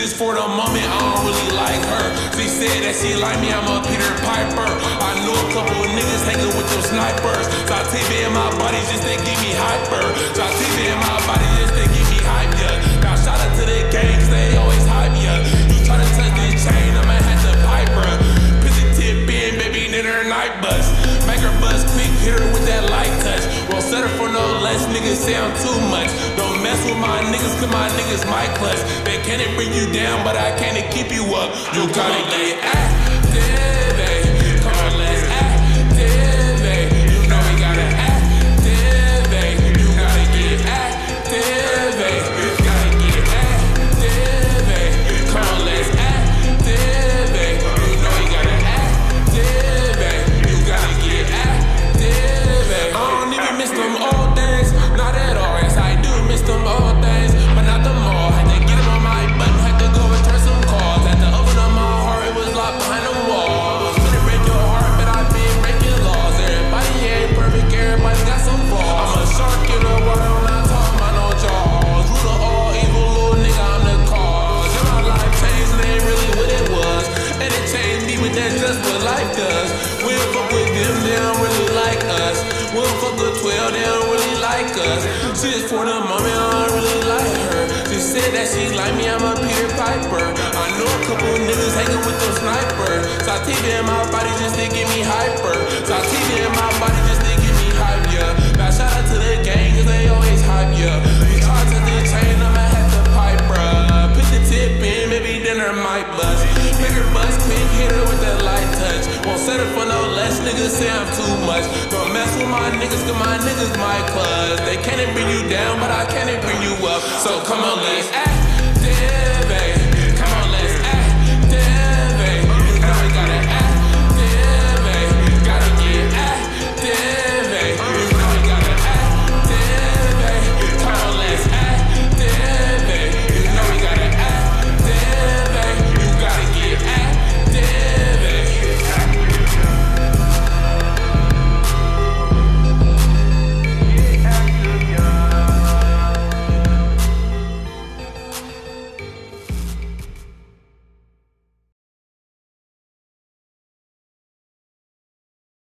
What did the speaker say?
Just for the moment, I don't really like her. She said that she like me, I'm a Peter Piper. I know a couple of niggas hanging with them snipers. So I TV in my body just to get me hyper. So I TV in my body just to get me hype, yeah. Now shout out to the gangs, they always hype, yeah. You try to touch this chain, I'ma have to pipe her. Put the tip in, baby, then her night bust. Make her bust quick, hit her with that light touch. Won't settle for no less, niggas say I'm too much. Don't mess with my niggas, cause my niggas might clutch. They can't bring you down, but I can't keep you up. You gotta get active, eh? Come on, let's active, eh? You know we gotta active, eh? You gotta get active, eh? You gotta get active, eh? Come on, let's active, eh? You know we gotta active, eh? You gotta get active, eh? I don't even miss them old days, not at all. Yes, I do miss them old days, but not them all. Had to get them on my button, had to go return some calls. Had to open up my heart, it was locked behind the wall. Finna break your heart, but I've been breaking laws. Everybody ain't perfect, everybody got some flaws. I'm a shark in the water, I'm not talking about no jaws. Root of all evil, little nigga, I'm the cause. And my life changed, and it ain't really what it was. And it changed me, but that's just what life does. We don't fuck with them, they don't really like us. We don't fuck with 12, they don't really like us. She just for the moment, I don't really like her. She said that she like me, I'm a Peter Piper. I know a couple niggas hanging with them snipers. So I TV in my body just to get me hyper. So I TV in my body just to get me hype, yeah. Now shout out to the gang, cause they always hype, yeah. You try to the chain, I'ma have to pipe, bruh. Put the tip in, maybe then her might bust. Make her bust quick, hit her with that light touch. Won't settle for no less, niggas say I'm too much. Don't mess with my niggas, cause my niggas might clutch. They can't bring you down, but I can't bring you up. So come on, let's act.